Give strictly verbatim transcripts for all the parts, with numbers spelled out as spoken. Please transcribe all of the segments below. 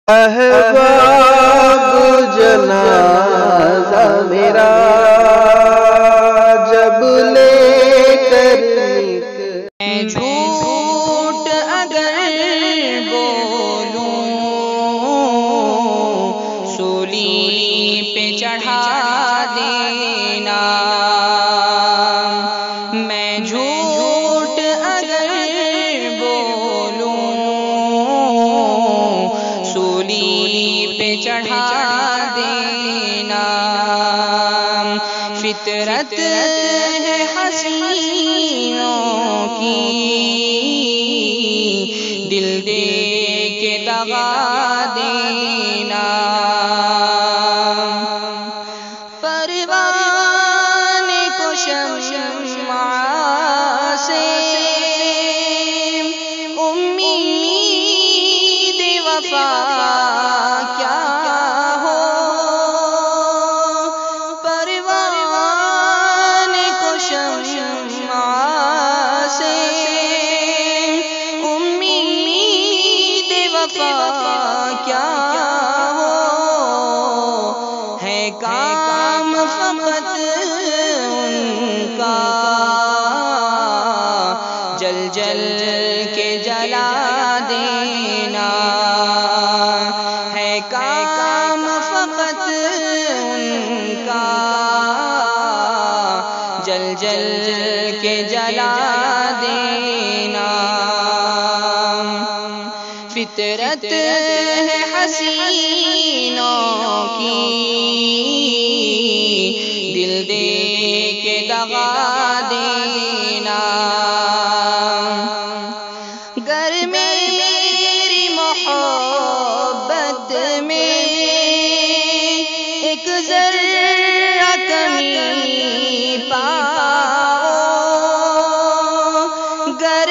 احباب جنازہ میرا جب لے کر میں جھوٹ اگر بولوں سولی پہ چڑھا دینا، میں جھوٹ اگر بولوں سولی پہ چڑھا دینا، فطرت ہے حسینوں کی دل دے کے دغا دینا، پروان کو شمع سے امید وفا کیا ہو، پروان کو شمع سے امید وفا کیا ہو، ہے کام فقط ان کا جل جل کے جلا دینا، ہے کام فقط ان کا جل جل کے جلا دینا، فطرت ہے حسینوں کی دل دے کے دغا دینا، گر میری محبت میں ایک ذرہ کمی پاؤ، گر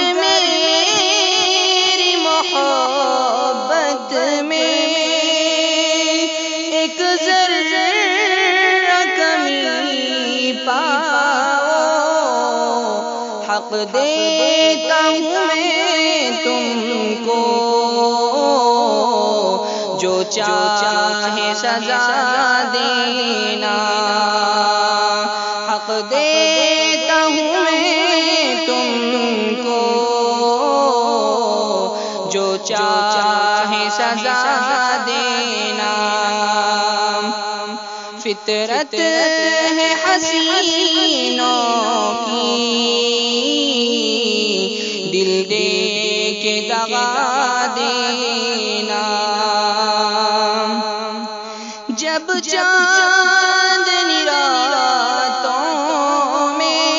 میری محبت میں ایک ذرہ کمی پاؤ، حق دیتا ہوں میں تم کو جو چاہے سزا دینا، حق دیتا ہوں میں تم کو جو چاہے سزا دینا، فطرت ہے حسینوں کی دل دے کے دغا دینا، جب چاندنی راتوں میں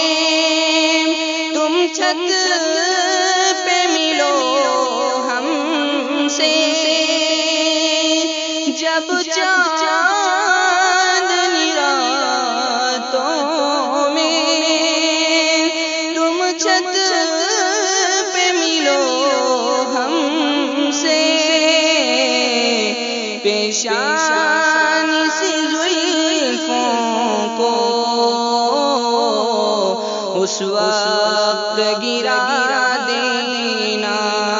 تم چھت پہ ملو ہم سے، جب چاندنی راتوں میں تم چھت پہ ملو ہم سے، پیشانی سے زلفوں کو اس وقت گرا دینا،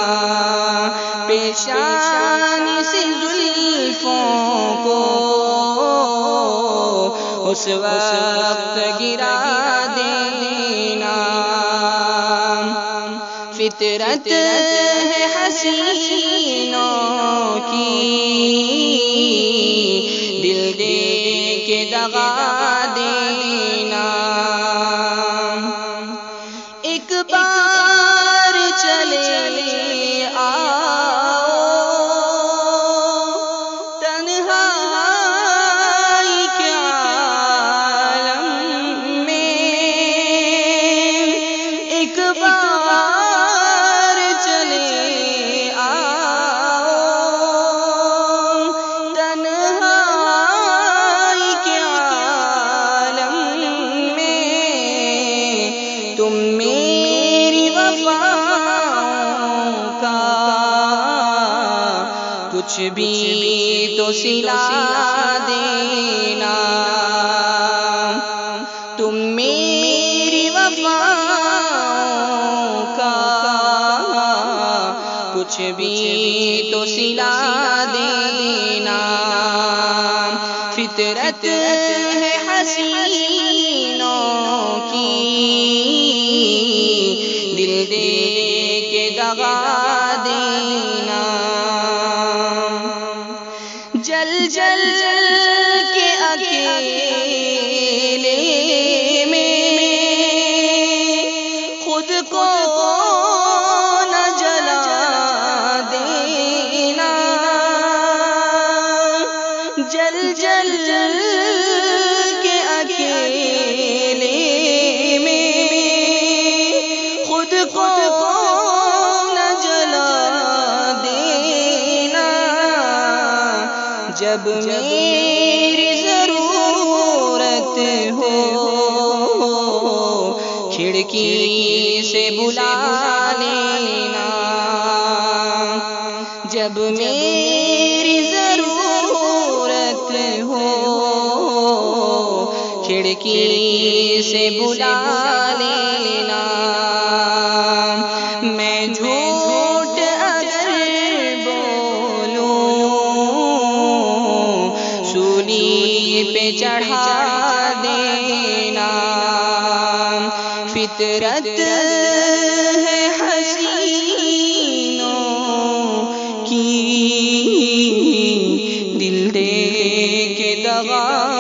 پیشانی سے زلفوں کو اس وقت گرا دینا، فطرت ہے حسینوں کی دل دے کے دغا دینا، ایک بار چلے آؤ تنہائی کے عالم میں، ایک بار چلے آؤ تنہائی کے عالم میں، تم میری وفاؤں کا کچھ بھی تو سلا دینا، تم میری وفاؤں کا کچھ بھی تو سلا سلا دینا، فطرت ہے حسینوں کی، دل دے کے دغا دینا، جل جل کے اکیلے میں خود کو نہ جلا دینا، جل جل کے اکیلے میں خود کو نہ جلا دینا، جب میری ضرورت ہو کھڑکی سے بلا لینا، جب میری ضرورت ہو کھڑکی سے بلا لینا، میں جھوٹ اگر بولوں سولی پہ چڑھا دینا، فطرت ہے حسینوں کی، دل دے کے دغا